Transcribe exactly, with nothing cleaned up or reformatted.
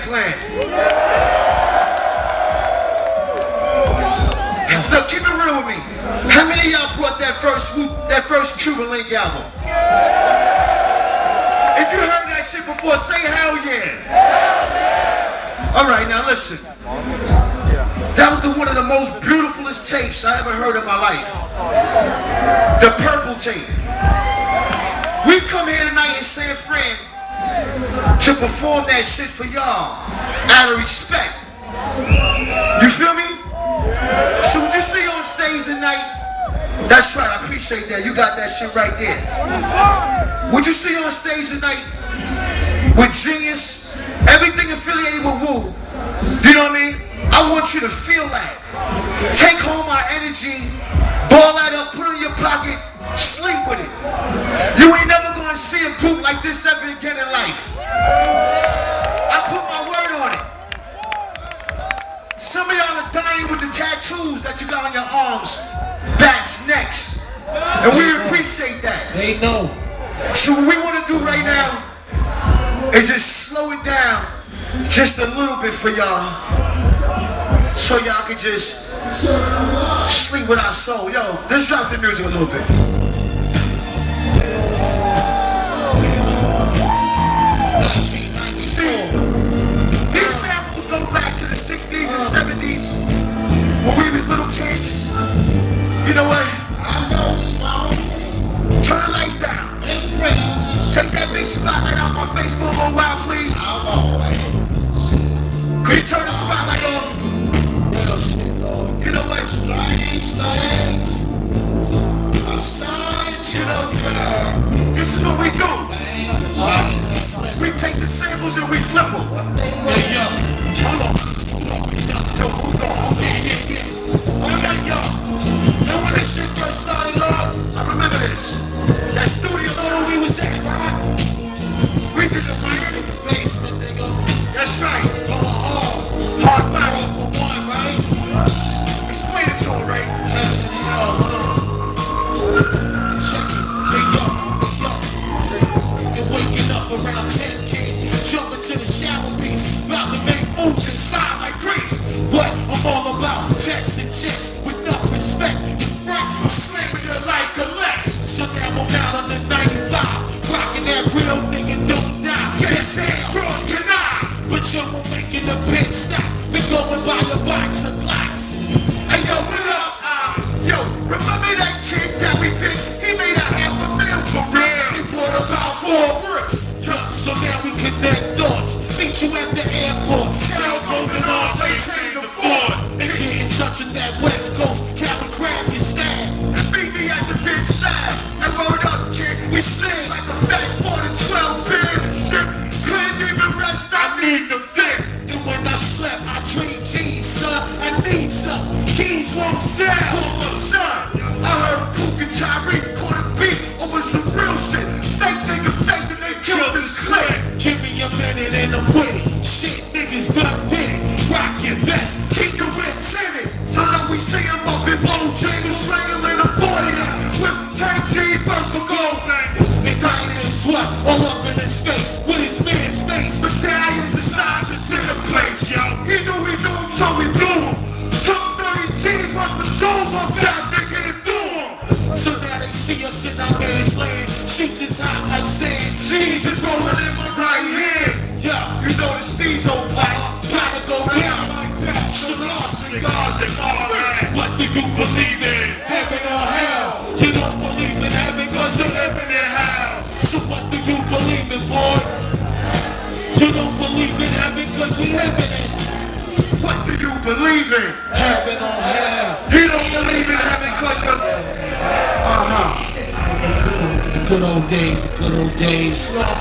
Lakeland. Look, keep it real with me. How many of y'all brought that first swoop, that first Cuban Link album? If you heard that shit before, say hell yeah. All right, now listen. That was the, one of the most beautifulest tapes I ever heard in my life. The Purple tape. We come here tonight in San Fran to perform that shit for y'all out of respect. You feel me? So what you see on stage tonight, that's right, I appreciate that. You got that shit right there. What you see on stage tonight with Genius, everything affiliated with Wu, you know what I mean? I want you to feel that. Take home our energy, ball that up, put it in your pocket, sleep with it. You ain't never gonna see a group like this ever again in life. I put my word on it. Some of y'all are dying with the tattoos that you got on your arms, backs, necks. And we appreciate that. They know. So what we want to do right now is just slow it down just a little bit for y'all, so y'all can just sleep with our soul. Yo, let's drop the music a little bit. See, these samples go back to the sixties and seventies when we was little kids. You know what? Turn the lights down. Take that big spotlight out my face for a little while, please. Could you turn the spotlight off? You know what? You know, this is what we do. We take the samples and we flip them. Hey, yo. Hold on. Yo, hold on. Yeah, yeah, yeah. Okay, yo. Now when this shit first started, Lord, I remember this. That studio where we was at, right? We did the beats in the basement, nigga. That's right. Going hard. Hard body. All for one, right? Explain it to him, right? Check it. Hey, yo. Yo. You're waking up around ten, kid. Jumping to the shower piece. About to make moves inside like grease. What I'm all about. Checks and checks with enough respect. In front, I'm slamming it like a Lex. So now I'm out on the ninety-five. Rocking that real nigga don't die. Yes, ain't wrong, can I? But yo, I'm making a pit stop. Been going by a box of blocks. Hey, yo, what up? Uh, yo, remember that kid that we picked? He made a half a meal for real. He brought about four bricks. Yup, so now we connect thoughts. Meet you at the airport. Tell Golden off, maintain the fort. And get in touch with that West Coast. Cali, grab your stand. And meet me at the big side. And roll it up, kid. We sling like a fat four to twelve pin. Shit, couldn't even rest. I need the fit. And when I slept, I dreamed G's, son. I need some. Keys won't sell. Cool up, son. I heard Pook and Tyreek caught a beat over some real shit. Fake nigga fake and they killed this clip. Give me a minute and I'm with it. Shit, niggas done did it. Rock your vest, Keep the whip tinted. So that we see him up in blow chains, strangling a forty. With tank G's, purple gold bangers. and diamonds what? All up in his face, with his man's face. Medallions the size of dinner plates, yo. He knew we knew him, so we blew him. Took thirty G's worth of souls off that nigga and threw him. So now they see us in our man's land. Sheets is hot like sand. G's is rolling in my right hand. Yeah, You know the speed's on black. gotta go down. Shalom, cigars and all that. What do you believe in? Heaven or hell? You don't believe in heaven cause you're living. Living in hell. So what do you believe in, boy? You don't believe in heaven cause you living in What do you believe in? heaven or hell. You don't believe in heaven cause you're... Uh-huh. The good old days, the good old days.